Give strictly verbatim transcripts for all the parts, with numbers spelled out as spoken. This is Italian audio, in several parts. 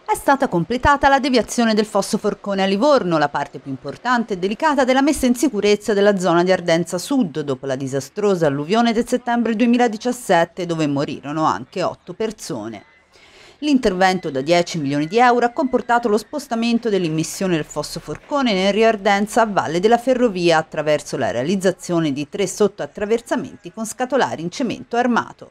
È stata completata la deviazione del fosso Forcone a Livorno, la parte più importante e delicata della messa in sicurezza della zona di Ardenza Sud, dopo la disastrosa alluvione del settembre duemiladiciassette, dove morirono anche otto persone. L'intervento da dieci milioni di euro ha comportato lo spostamento dell'immissione del fosso Forcone nel Rio Ardenza a valle della ferrovia attraverso la realizzazione di tre sottoattraversamenti con scatolari in cemento armato.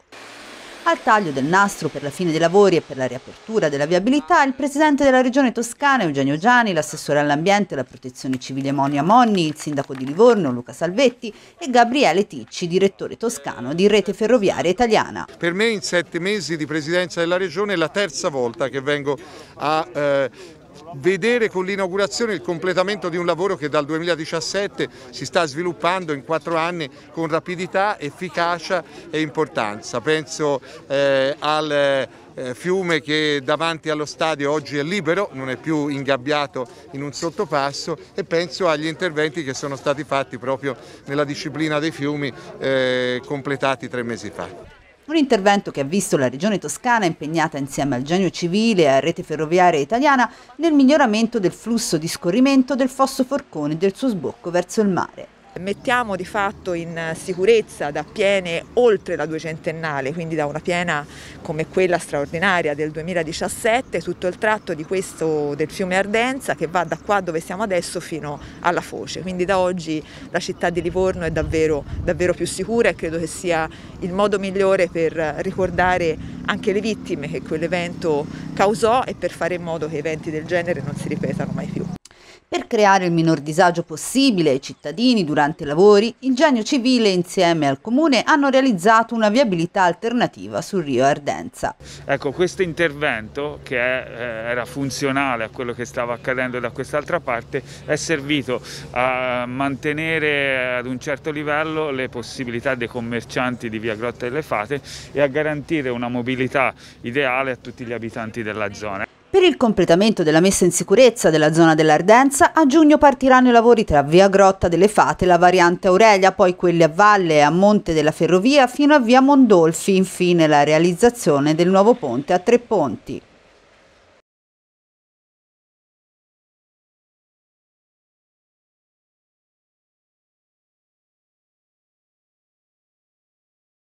Al taglio del nastro per la fine dei lavori e per la riapertura della viabilità, il presidente della Regione Toscana Eugenio Giani, l'assessore all'ambiente e alla protezione civile Monia Monni, il sindaco di Livorno Luca Salvetti e Gabriele Ticci, direttore toscano di Rete Ferroviaria Italiana. Per me in sette mesi di presidenza della Regione è la terza volta che vengo a eh, vedere con l'inaugurazione il completamento di un lavoro che dal duemiladiciassette si sta sviluppando in quattro anni con rapidità, efficacia e importanza. Penso eh, al eh, fiume che davanti allo stadio oggi è libero, non è più ingabbiato in un sottopasso, e penso agli interventi che sono stati fatti proprio nella disciplina dei fiumi eh, completati tre mesi fa. Un intervento che ha visto la Regione Toscana impegnata insieme al Genio Civile e a Rete Ferroviaria Italiana nel miglioramento del flusso di scorrimento del fosso Forcone e del suo sbocco verso il mare. Mettiamo di fatto in sicurezza da piene oltre la duecentennale, quindi da una piena come quella straordinaria del duemiladiciassette, tutto il tratto di questo del fiume Ardenza che va da qua dove siamo adesso fino alla foce. Quindi da oggi la città di Livorno è davvero, davvero più sicura e credo che sia il modo migliore per ricordare anche le vittime che quell'evento causò e per fare in modo che eventi del genere non si ripetano mai più. Per creare il minor disagio possibile ai cittadini durante i lavori, il Genio Civile insieme al Comune hanno realizzato una viabilità alternativa sul Rio Ardenza. Ecco, questo intervento, che è, eh, era funzionale a quello che stava accadendo da quest'altra parte, è servito a mantenere ad un certo livello le possibilità dei commercianti di via Grotta delle Fate e a garantire una mobilità ideale a tutti gli abitanti della zona. Per il completamento della messa in sicurezza della zona dell'Ardenza, a giugno partiranno i lavori tra via Grotta delle Fate e la variante Aurelia, poi quelli a valle e a monte della ferrovia fino a via Mondolfi, infine la realizzazione del nuovo ponte a tre ponti.